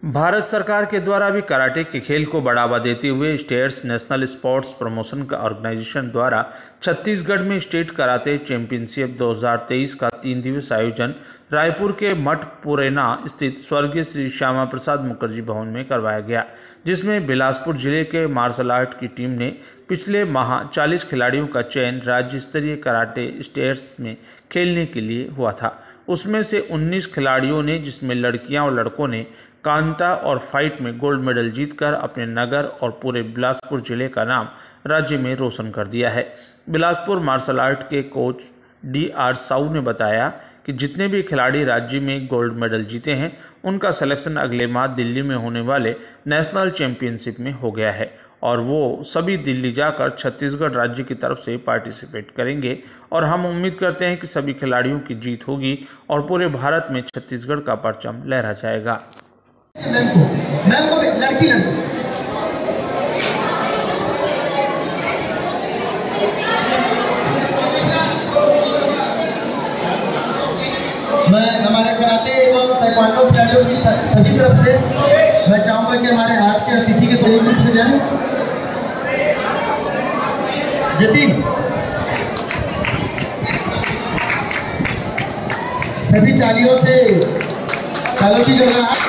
भारत सरकार के द्वारा भी कराटे के खेल को बढ़ावा देते हुए स्टेट्स नेशनल स्पोर्ट्स प्रमोशन का ऑर्गेनाइजेशन द्वारा छत्तीसगढ़ में स्टेट कराटे चैंपियनशिप 2023 का 3 दिवसीय आयोजन रायपुर के मठ पुरैना स्थित स्वर्गीय श्री श्यामा प्रसाद मुखर्जी भवन में करवाया गया, जिसमें बिलासपुर जिले के मार्शल आर्ट की टीम ने पिछले माह 40 खिलाड़ियों का चयन राज्य स्तरीय कराटे स्टेट्स में खेलने के लिए हुआ था। उसमें से 19 खिलाड़ियों ने, जिसमें लड़कियां और लड़कों ने कांटा और फाइट में गोल्ड मेडल जीतकर अपने नगर और पूरे बिलासपुर जिले का नाम राज्य में रोशन कर दिया है। बिलासपुर मार्शल आर्ट के कोच DR साहू ने बताया कि जितने भी खिलाड़ी राज्य में गोल्ड मेडल जीते हैं, उनका सिलेक्शन अगले माह दिल्ली में होने वाले नेशनल चैंपियनशिप में हो गया है और वो सभी दिल्ली जाकर छत्तीसगढ़ राज्य की तरफ से पार्टिसिपेट करेंगे और हम उम्मीद करते हैं कि सभी खिलाड़ियों की जीत होगी और पूरे भारत में छत्तीसगढ़ का परचम लहरा जाएगा। लड़की मैं हमारे कराटे एवं ताइक्वांडो खिलाड़ियों की सभी तरफ से मैं चाहूंगा कि हमारे आज के अतिथि के तरीके से जाएं। जतिन सभी तालियों से तालियों की जगह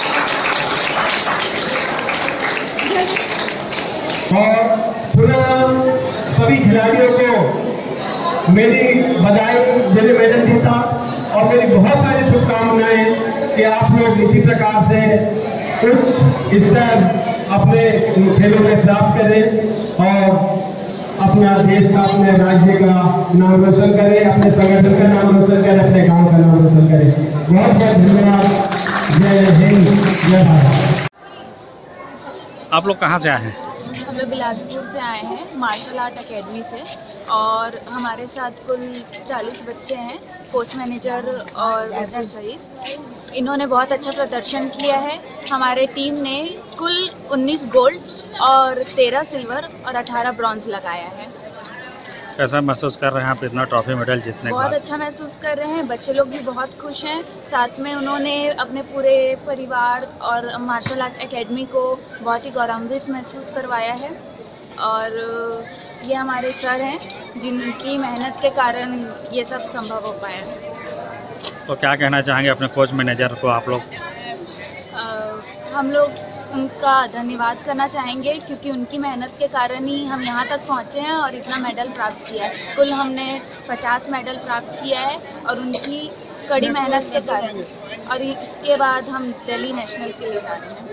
और पूरा सभी खिलाड़ियों को मेरी बधाई, मेरे मेडल जीता और मेरी बहुत सारी शुभकामनाएं कि आप लोग इसी प्रकार से उच्च स्तर अपने खेलों में प्राप्त करें और अपना देश का, अपने राज्य का नाम रोशन करें, अपने संगठन का नाम रोशन करें, अपने गांव का नाम रोशन करें। बहुत बहुत धन्यवाद। जय हिंद, जय भारत। आप लोग कहाँ से आए हैं? हम लोग बिलासपुर से आए हैं, मार्शल आर्ट एकेडमी से, और हमारे साथ कुल 40 बच्चे हैं, कोच, मैनेजर और रेफरी सहित। इन्होंने बहुत अच्छा प्रदर्शन किया है। हमारे टीम ने कुल 19 गोल्ड और 13 सिल्वर और 18 ब्रॉन्ज लगाया है। कैसा महसूस कर रहे हैं आप इतना ट्रॉफी मेडल जीतने के बाद? बहुत अच्छा महसूस कर रहे हैं। बच्चे लोग भी बहुत खुश हैं। साथ में उन्होंने अपने पूरे परिवार और मार्शल आर्ट एकेडमी को बहुत ही गौरवान्वित महसूस करवाया है। और ये हमारे सर हैं, जिनकी मेहनत के कारण ये सब संभव हो पाया है। तो क्या कहना चाहेंगे अपने कोच, मैनेजर को आप लोग? हम लोग उनका धन्यवाद करना चाहेंगे, क्योंकि उनकी मेहनत के कारण ही हम यहाँ तक पहुँचे हैं और इतना मेडल प्राप्त किया है। कुल हमने 50 मेडल प्राप्त किया है और उनकी कड़ी मेहनत के कारण। और इसके बाद हम दिल्ली नेशनल के लिए जा रहे हैं।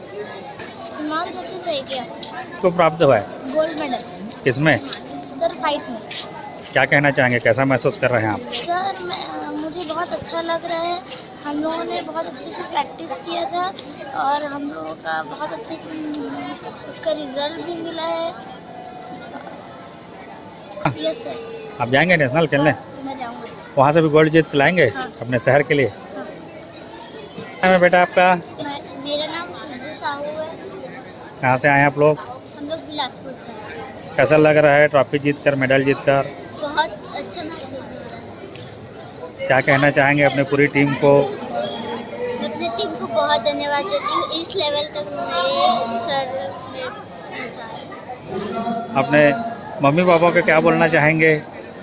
सही किया। को प्राप्त हुआ है गोल्ड मेडल। किसमें? सर, फाइट में। क्या कहना चाहेंगे, कैसा महसूस कर रहे हैं आप? सर, मुझे बहुत अच्छा लग रहा है। हम लोगों ने बहुत अच्छे से प्रैक्टिस किया था और हम लोगों का बहुत अच्छे से उसका रिजल्ट भी मिला है। Yes sir. आप जाएंगे नेशनल खेलने? मैं जाऊंगा सर। वहाँ से भी गोल्ड जीत लाएंगे? हाँ। अपने शहर के लिए? हाँ। क्या है बेटा आपका? मेरा नाम साहू है। कहाँ से आए हैं आप लोग? हम लोग बिलासपुर से। कैसा लग रहा है ट्रॉफी जीतकर, मेडल जीतकर? बहुत अच्छा महसूस हो रहा है। क्या कहना चाहेंगे अपने पूरी टीम को? मैं अपनी टीम को बहुत धन्यवाद देती हूँ। इस लेवल तक मेरे सर पहुँचाए। अपने मम्मी पापा को क्या बोलना चाहेंगे?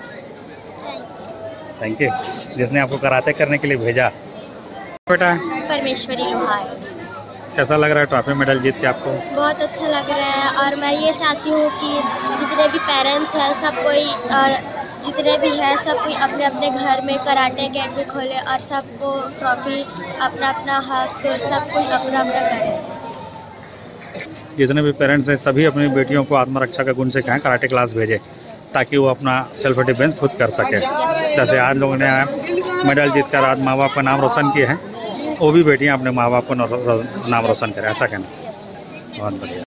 थैंक यू, जिसने आपको कराटे करने के लिए भेजा। बेटा परमेश्वरी लोहार। कैसा लग रहा है ट्रॉफी मेडल जीत के आपको? बहुत अच्छा लग रहा है और मैं ये चाहती हूँ कि जितने भी पेरेंट्स हैं, सब कोई जितने भी हैं, सब कोई अपने अपने घर में कराटे अकेडमी खोले और सबको ट्रॉफी, अपना अपना हक, सब कोई अपना अपना करे। जितने भी पेरेंट्स हैं, सभी अपनी बेटियों को आत्मरक्षा का गुण सिखाएं, कराटे क्लास भेजें, ताकि वो अपना सेल्फ डिफेंस खुद कर सके। जैसे आज लोगों ने मेडल जीतकर आज माँ बाप का नाम रोशन किए हैं, वो भी बेटियां अपने माँ बाप का नाम रोशन करें, ऐसा कहना। बहुत बढ़िया।